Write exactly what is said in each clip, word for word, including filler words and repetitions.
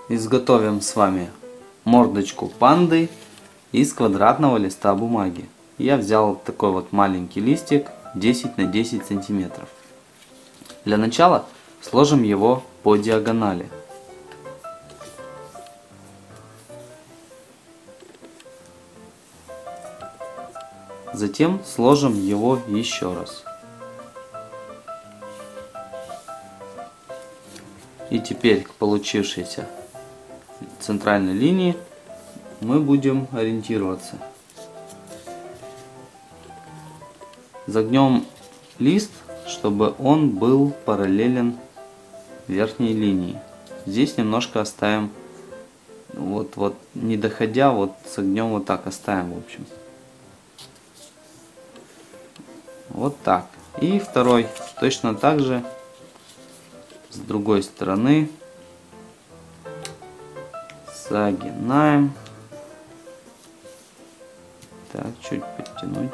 изготовим с вами мордочку панды из квадратного листа бумаги. Я взял такой вот маленький листик десять на десять сантиметров. Для начала сложим его по диагонали. Затем сложим его еще раз. И теперь к получившейся центральной линии мы будем ориентироваться. Загнем лист, чтобы он был параллелен верхней линии. Здесь немножко оставим, вот, вот, не доходя, вот согнем вот так, оставим, в общем. Вот так. И второй точно так же с другой стороны загинаем. Так, чуть подтянуть.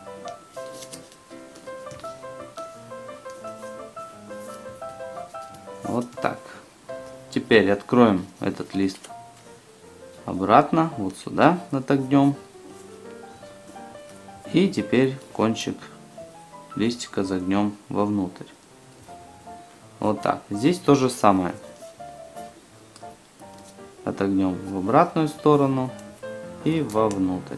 Вот так. Теперь откроем этот лист обратно, вот сюда отогнем. И теперь кончик листика загнем вовнутрь. Вот так. Здесь то же самое. Отогнем в обратную сторону и вовнутрь.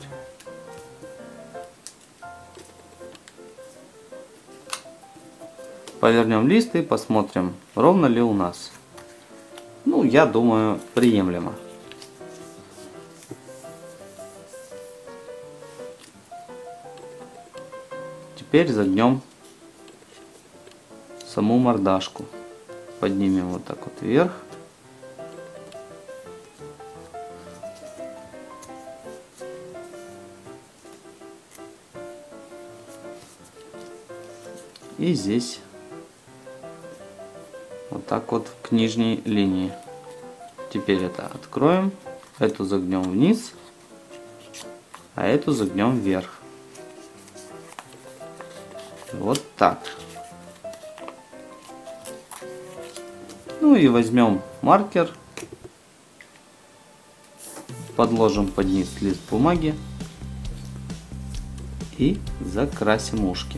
Повернем лист и посмотрим, ровно ли у нас. Ну, я думаю, приемлемо. Теперь загнем саму мордашку. Поднимем вот так вот вверх. И здесь вот так вот к нижней линии. Теперь это откроем. Эту загнем вниз, а эту загнем вверх. Вот так. Ну и возьмем маркер, подложим под низ лист бумаги и закрасим ушки.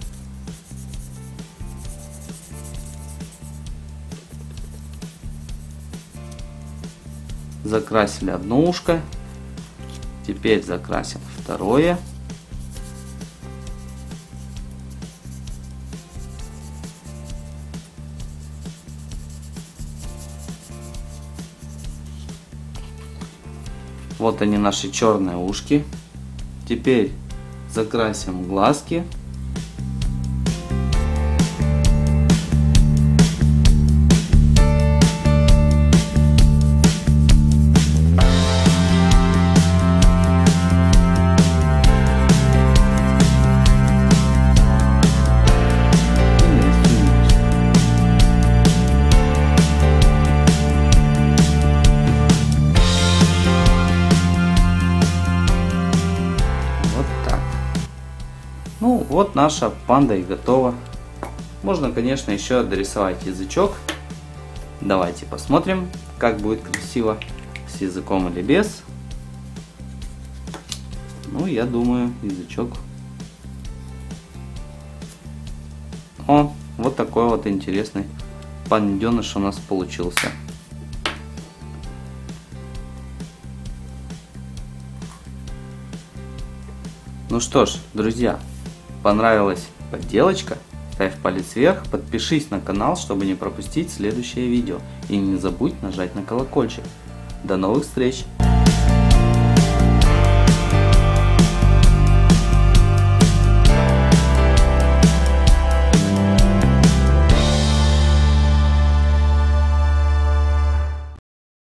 Закрасили одно ушко, теперь закрасим второе. Вот они, наши черные ушки. Теперь закрасим глазки. Ну вот наша панда и готова. Можно, конечно, еще дорисовать язычок. Давайте посмотрим, как будет красиво, с языком или без. Ну, я думаю, язычок. О, вот такой вот интересный панденыш у нас получился. Ну что ж, друзья, понравилась подделочка? Ставь палец вверх, подпишись на канал, чтобы не пропустить следующее видео. И не забудь нажать на колокольчик. До новых встреч!